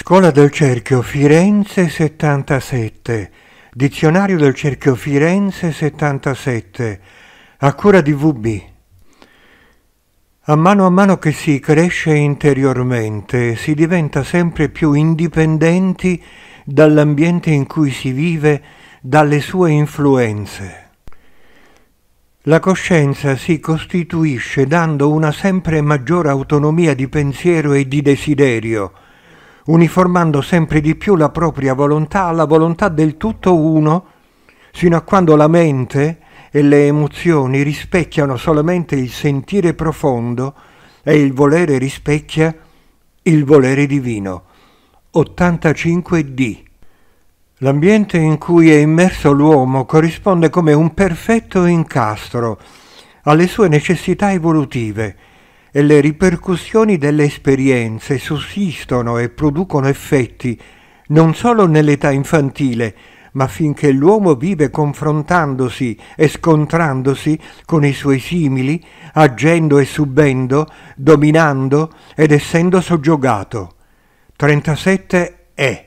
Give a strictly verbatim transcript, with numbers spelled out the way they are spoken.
Scuola del Cerchio Firenze settantasette, Dizionario del Cerchio Firenze settantasette, a cura di V B. A mano a mano che si cresce interiormente, si diventa sempre più indipendenti dall'ambiente in cui si vive, dalle sue influenze. La coscienza si costituisce dando una sempre maggiore autonomia di pensiero e di desiderio, uniformando sempre di più la propria volontà alla volontà del tutto uno, sino a quando la mente e le emozioni rispecchiano solamente il sentire profondo e il volere rispecchia il volere divino. ottantacinque D. L'ambiente in cui è immerso l'uomo corrisponde come un perfetto incastro alle sue necessità evolutive, e le ripercussioni delle esperienze sussistono e producono effetti non solo nell'età infantile, ma finché l'uomo vive confrontandosi e scontrandosi con i suoi simili, agendo e subendo, dominando ed essendo soggiogato. trentasette E.